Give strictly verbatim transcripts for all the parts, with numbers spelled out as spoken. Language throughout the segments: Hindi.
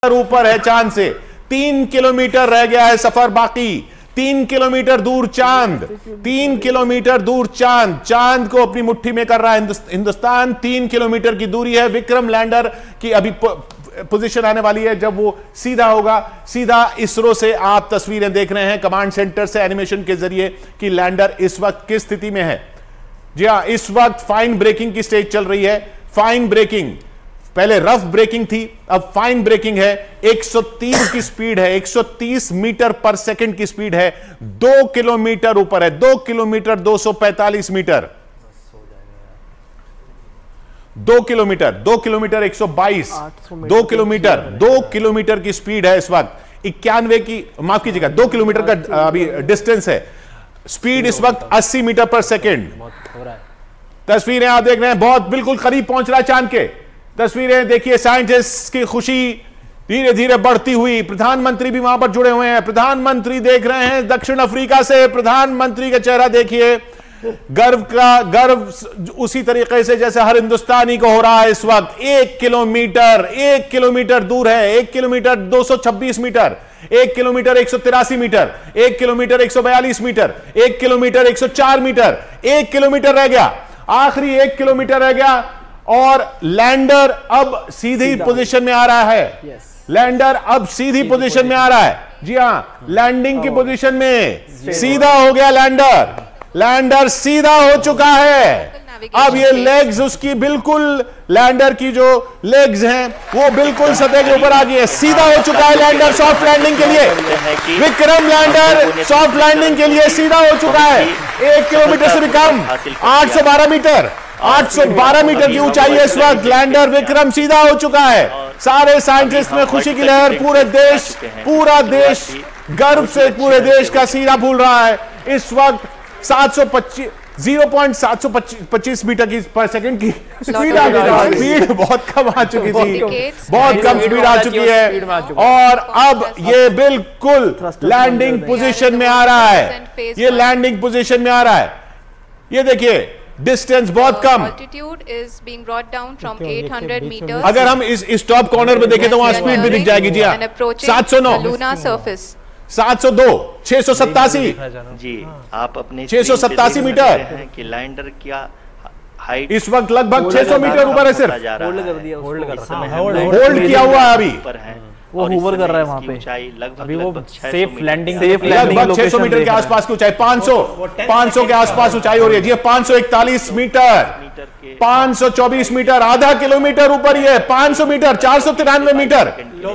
ऊपर है चांद से, तीन किलोमीटर रह गया है सफर बाकी। तीन किलोमीटर दूर चांद, तीन किलोमीटर दूर चांद, चांद को अपनी मुट्ठी में कर रहा है हिंदुस्तान। तीन किलोमीटर की दूरी है। विक्रम लैंडर की अभी पोजीशन आने वाली है जब वो सीधा होगा। सीधा इसरो से आप तस्वीरें देख रहे हैं कमांड सेंटर से एनिमेशन के जरिए कि लैंडर इस वक्त किस स्थिति में है। जी हां, इस वक्त फाइन ब्रेकिंग की स्टेज चल रही है। फाइन ब्रेकिंग, पहले रफ ब्रेकिंग थी, अब फाइन ब्रेकिंग है। एक सौ तीस की स्पीड है, एक सौ तीस मीटर पर सेकंड की स्पीड है। दो किलोमीटर ऊपर है, दो किलोमीटर दो सौ पैंतालीस मीटर, दो किलोमीटर, दो किलोमीटर एक सौ बाईस, दो किलोमीटर, दो किलोमीटर की स्पीड है इस वक्त। इक्यानवे की, माफ कीजिएगा, दो किलोमीटर का अभी डिस्टेंस है। स्पीड इस वक्त अस्सी मीटर पर सेकेंड। तस्वीरें आप देख रहे हैं, बहुत बिल्कुल करीब पहुंच रहा है चांद के। तस्वीरें देखिए, साइंटिस्ट की खुशी धीरे धीरे बढ़ती हुई। प्रधानमंत्री भी वहां पर जुड़े हुए हैं। प्रधानमंत्री देख रहे हैं दक्षिण अफ्रीका से। प्रधानमंत्री का चेहरा देखिए, गर्व का गर्व उसी तरीके से जैसे हर हिंदुस्तानी को हो रहा है इस वक्त। एक किलोमीटर, एक किलोमीटर दूर है, एक किलोमीटर दो सौ छब्बीस मीटर, एक किलोमीटर एक सौ तिरासी मीटर, एक किलोमीटर एक सौ बयालीस मीटर, एक किलोमीटर एक सौ चार मीटर, एक किलोमीटर रह गया, आखिरी एक किलोमीटर रह गया और लैंडर अब सीधी पोजीशन में आ रहा है। लैंडर अब सीधी पोजीशन में आ रहा है। जी हां, लैंडिंग की पोजीशन में सीधा हो गया लैंडर। लैंडर सीधा हो चुका है। अब ये लेग्स उसकी बिल्कुल, लैंडर की जो लेग्स हैं वो बिल्कुल सतह के ऊपर आ गई है। सीधा हो चुका है लैंडर सॉफ्ट लैंडिंग के लिए। विक्रम लैंडर सॉफ्ट लैंडिंग के लिए सीधा हो चुका है। एक किलोमीटर से भी कम, आठ सौ बारह मीटर, आठ सौ बारह मीटर की ऊंचाई है इस वक्त। लैंडर विक्रम सीधा हो चुका है। सारे साइंटिस्ट में खुशी की लहर, पूरे देश, पूरा देश गर्व से पूरे देश का सीना फूल रहा है इस वक्त। सात सौ पच्चीस जीरो पॉइंट सात सौ पच्चीस मीटर की पर सेकंड की स्पीड आ गई। स्पीड बहुत कम आ चुकी थी, बहुत कम स्पीड आ चुकी है और अब ये बिल्कुल लैंडिंग पोजीशन में आ रहा है। ये लैंडिंग पोजीशन में आ रहा है। ये देखिए, डिस्टेंस बहुत कम। अगर हम इस इस टॉप कॉर्नर में देखें तो वहां स्पीड भी दिख जाएगी। जी हाँ, सात सौ नौ, सात सौ दो, छह सौ सत्तासी जी। आप अपने छह सौ सत्तासी मीटर कि लैंडर क्या हाइट इस वक्त लगभग छह सौ मीटर ऊपर है। सिर्फ होल्ड कर दिया, होल्ड होल्ड किया हुआ है अभी, वो हूवर कर रहा है वहां पे। अभी वो सेफ लैंडिंग, सेफ लगभग छह सौ मीटर के आसपास की ऊंचाई, पाँच सौ पाँच सौ के आसपास ऊंचाई हो रही है। जी पाँच सौ इकतालीस मीटर, पाँच सौ चौबीस मीटर, आधा किलोमीटर ऊपर ही है। पाँच सौ मीटर, चार सौ तिरानवे मीटर।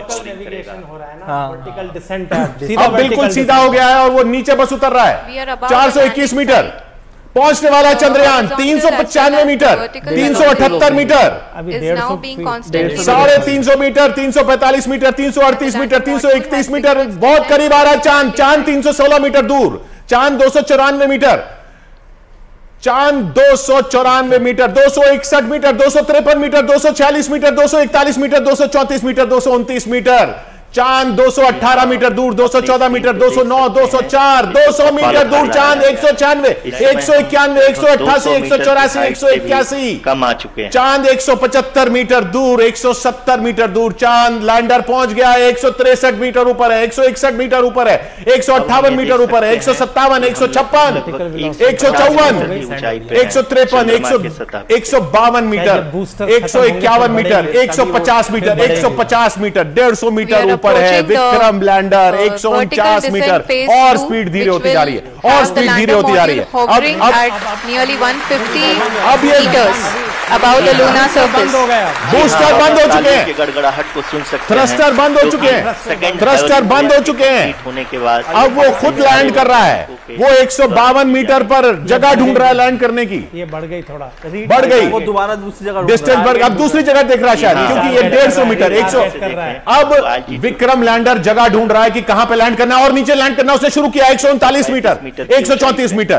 अब बिल्कुल सीधा हो गया है और वो नीचे बस उतर रहा है। चार सौ इक्कीस मीटर पहुंचने वाला है चंद्रयान। तीन सौ पचानवे मीटर, तीन सौ अठहत्तर मीटर, साढ़े तीन सौ मीटर, तीन सौ पैंतालीस मीटर, तीन सौ अड़तीस मीटर, तीन सौ इकतीस मीटर। बहुत करीब आ रहा है चांद। चांद तीन सौ सोलह मीटर दूर, चांद दो सौ चौरानवे मीटर, चांद दो सौ चौरानवे मीटर, दो सौ इकसठ मीटर, दो सौ तिरपन मीटर, दो सौ छियालीस मीटर, दो सौ इकतालीस मीटर, दो सौ चौंतीस मीटर, दो सौ उनतीस मीटर। चांद दो सौ अठारह मीटर दूर, दो सौ चौदह मीटर, दो सौ नौ, दो सौ चार, दो सौ मीटर दूर चांद। एक सौ छियानवे, एक सौ इक्यानवे, एक सौ अट्ठासी, एक सौ चौरासी, एक सौ इक्यासी कम आ चुके हैं। चांद एक सौ पचहत्तर मीटर दूर, एक सौ सत्तर मीटर दूर चांद। लैंडर पहुंच गया है। एक सौ तिरसठ मीटर ऊपर है, एक सौ इकसठ मीटर ऊपर है, एक सौ अट्ठावन मीटर ऊपर है, एक सौ सत्तावन, एक सौ छप्पन, एक सौ चौवन, एक सौ तिरपन, एक सौ एक सौ बावन मीटर, एक सौ इक्यावन मीटर, एक सौ पचास मीटर, एक सौ पचास मीटर, डेढ़ सौ मीटर ऊपर है विक्रम लैंडर। एक सौ उनचास मीटर और स्पीड धीरे होती जा रही है और स्पीड धीरे होती जा रही है। अब अब nearly one hundred fifty अब ये meters above the lunar surface. Booster बंद हो चुके हैं, गड़गड़ाहट को सुन सकते हैं। थ्रस्टर बंद हो चुके हैं, थ्रस्टर बंद हो चुके हैं। होने के बाद अब वो खुद लैंड कर रहा है। वो एक सौ बावन मीटर पर जगह ढूंढ रहा है लैंड करने की। ये बढ़ गई, थोड़ा बढ़ गई, वो दोबारा दूसरी जगह डिस्टेंस बढ़ गई। अब दूसरी जगह देख रहा है शायद, क्योंकि ये डेढ़ सौ मीटर, एक सौ। अब विक्रम लैंडर जगह ढूंढ रहा है कि कहां पे लैंड करना है और नीचे लैंड करना उसने शुरू किया। एक सौ उनतालीस मीटर, एक सौ चौंतीस मीटर,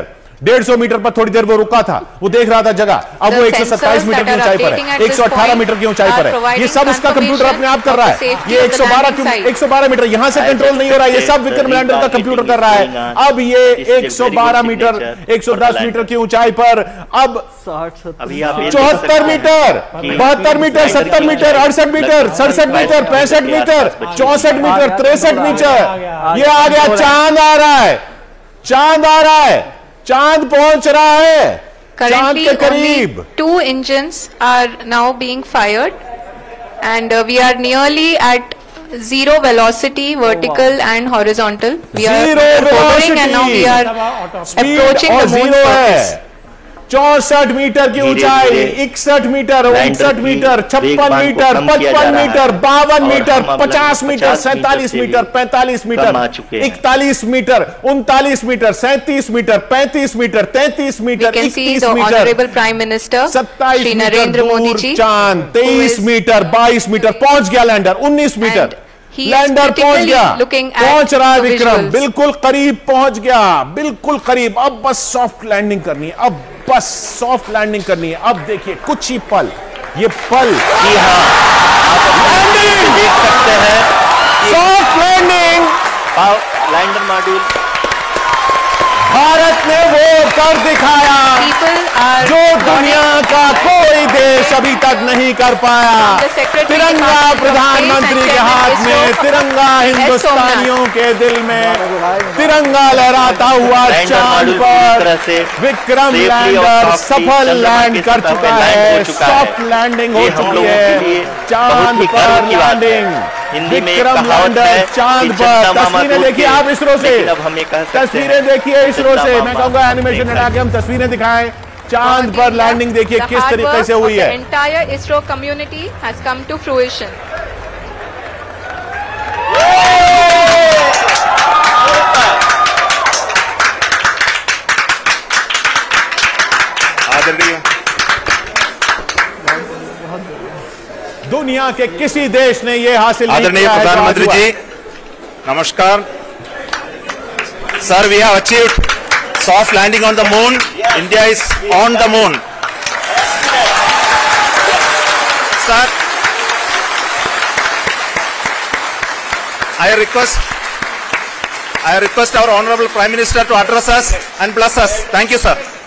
डेढ़ सौ मीटर पर थोड़ी देर वो रुका था, वो देख रहा था जगह, अब वो एक सौ सत्ताईस मीटर की ऊंचाई पर है, एक सौ अठारह मीटर की ऊंचाई पर है। ये सब उसका कंप्यूटर अपने आप कर रहा है। ये एक सौ बारह एक सौ बारह मीटर यहां से कंट्रोल नहीं हो रहा है, ये सब विक्रम लैंडर का कंप्यूटर कर रहा है। अब ये एक सौ बारह मीटर, एक सौ दस मीटर की ऊंचाई पर, अब चौहत्तर मीटर, बहत्तर मीटर, सत्तर मीटर, अड़सठ मीटर, सड़सठ मीटर, पैंसठ मीटर, चौसठ मीटर, तिरसठ मीटर, ये आ गया, चांद आ रहा है, चांद आ रहा है, चांद पहुंच रहा है चांद के करीब। Two engines are now being fired, and uh, we are nearly at zero velocity, vertical oh, wow. and horizontal. We zero are velocity, and now we are approaching the moon surface. चौसठ मीटर की ऊंचाई, इकसठ मीटर, उनसठ मीटर, छप्पन मीटर, पचपन मीटर, बावन मीटर, पचास मीटर, सैंतालीस मीटर, पैंतालीस मीटर, इकतालीस मीटर, उनतालीस मीटर, सैंतीस मीटर, पैंतीस मीटर, तैंतीस मीटर, इकतीस मीटर, प्राइम मिनिस्टर सत्ताईस मीटर दूर चांद, तेईस मीटर, बाईस मीटर, पहुंच गया लैंडर, उन्नीस मीटर, लैंडर पहुंच गया, पहुंच रहा है विक्रम, बिल्कुल करीब पहुंच गया, बिल्कुल करीब। अब बस सॉफ्ट लैंडिंग करनी है, अब बस सॉफ्ट लैंडिंग करनी है। अब देखिए कुछ ही पल, ये पल, जी हाँ, आप देख सकते हैं soft landing, lander module Bharat ने वो कर दिखाया जो दुनिया का कोई देश अभी तक नहीं कर पाया। तिरंगा प्रधानमंत्री के हाथ में, तिरंगा हिंदुस्तानियों के दिल में, तिरंगा लहराता हुआ चांद पर विक्रम लैंडर सफल लैंड कर चुका है, सॉफ्ट लैंडिंग हो चुकी है, चांद पर लैंडिंग, विक्रम लैंडर चांद पर। तस्वीरें देखिए आप इसरो से, तस्वीरें देखिए इसरो से, मैं कहूंगा एनिमेशन हटा के हम तस्वीरें दिखाएं, चांद पर लैंडिंग देखिए किस तरीके से हुई है। Entire ISRO community has come to fruition. दुनिया के किसी देश ने यह हासिल नहीं आदरणीय किया है। प्रधानमंत्री जी नमस्कार। Sir, we have achieved soft landing on the moon. India is on the moon. Sir, I request I request our Honorable Prime Minister to address us and bless us. Thank you, sir.